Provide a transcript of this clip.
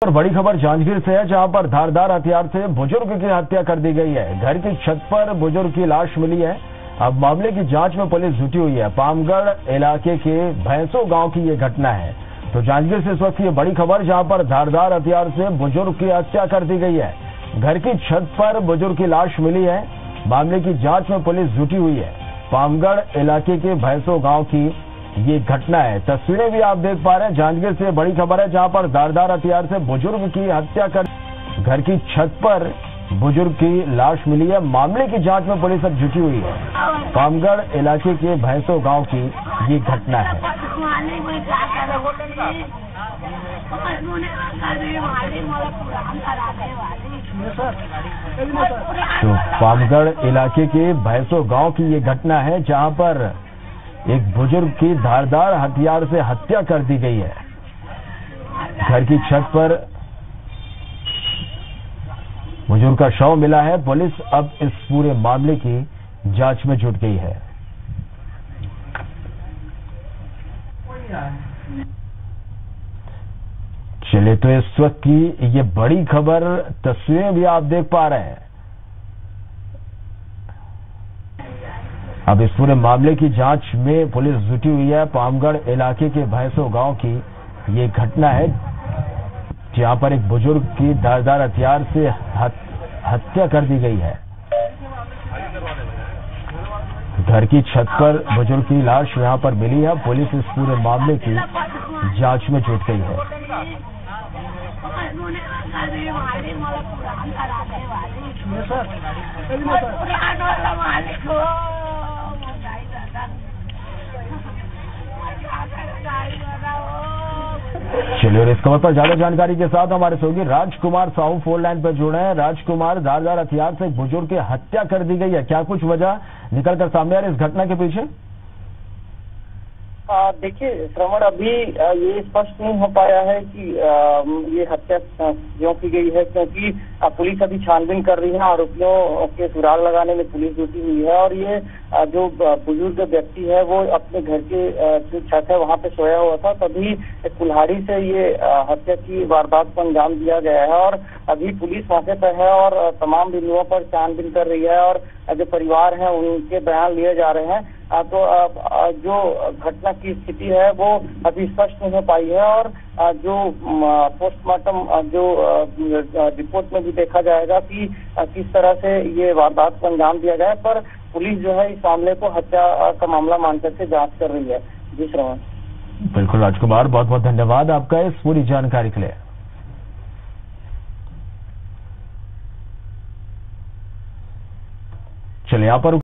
बड़ी खबर जांजगीर से है, जहां पर धारदार हथियार से बुजुर्ग की हत्या कर दी गई है। घर की छत पर बुजुर्ग की लाश मिली है। अब मामले की जांच में पुलिस जुटी हुई है। पामगढ़ इलाके के भैंसो गांव की ये घटना है। तो जांजगीर से इस वक्त ये बड़ी खबर, जहां पर धारदार हथियार से बुजुर्ग की हत्या कर दी गई है। घर की छत पर बुजुर्ग की लाश मिली है। मामले की जांच में पुलिस जुटी हुई है। पामगढ़ इलाके के भैंसो गांव की ये घटना है। तस्वीरें भी आप देख पा रहे हैं। जांजगीर से बड़ी खबर है, जहां पर धारदार हथियार से बुजुर्ग की हत्या कर घर की छत पर बुजुर्ग की लाश मिली है। मामले की जांच में पुलिस अब जुटी हुई है। पामगढ़ इलाके के भैंसो गांव की ये घटना है। तो पामगढ़ इलाके के भैंसो गांव की ये घटना है, जहां पर एक बुजुर्ग की धारदार हथियार से हत्या कर दी गई है। घर की छत पर बुजुर्ग का शव मिला है। पुलिस अब इस पूरे मामले की जांच में जुट गई है। चलिए, तो इस वक्त की ये बड़ी खबर, तस्वीरें भी आप देख पा रहे हैं। अब इस पूरे मामले की जांच में पुलिस जुटी हुई है। पामगढ़ इलाके के भैंसो गांव की ये घटना है, जहां पर एक बुजुर्ग की धारदार हथियार से हत्या कर दी गई है। घर की छत पर बुजुर्ग की लाश यहां पर मिली है। पुलिस इस पूरे मामले की जांच में जुट गई है। चलिए, और इस खबर पर ज्यादा जानकारी के साथ हमारे सहयोगी राजकुमार साहू फोन लाइन पर जुड़े हैं। राजकुमार, धारदार हथियार से एक बुजुर्ग की हत्या कर दी गई है, क्या कुछ वजह निकलकर सामने आ रही है इस घटना के पीछे? देखिए श्रवण, अभी ये स्पष्ट नहीं हो पाया है कि ये हत्या क्यों की गई है, क्योंकि पुलिस अभी छानबीन कर रही है। आरोपियों के सुराग लगाने में पुलिस जुटी हुई है और ये जो बुजुर्ग व्यक्ति है वो अपने घर के जो छत है वहां पे सोया हुआ था, तभी कुल्हाड़ी से ये हत्या की वारदात को अंजाम दिया गया है। और अभी पुलिस मौके पर है और तमाम बिंदुओं पर छानबीन कर रही है और जो परिवार है उनके बयान लिए जा रहे हैं। तो जो घटना की स्थिति है वो अभी स्पष्ट नहीं हो पाई है और जो पोस्टमार्टम जो रिपोर्ट में भी देखा जाएगा कि किस तरह से ये वारदात को अंजाम दिया गया है। पर पुलिस जो है इस मामले को हत्या का मामला मानकर के जांच कर रही है। जी श्रवण। बिल्कुल राजकुमार, बहुत बहुत धन्यवाद आपका इस पूरी जानकारी के लिए। चलिए, यहाँ पर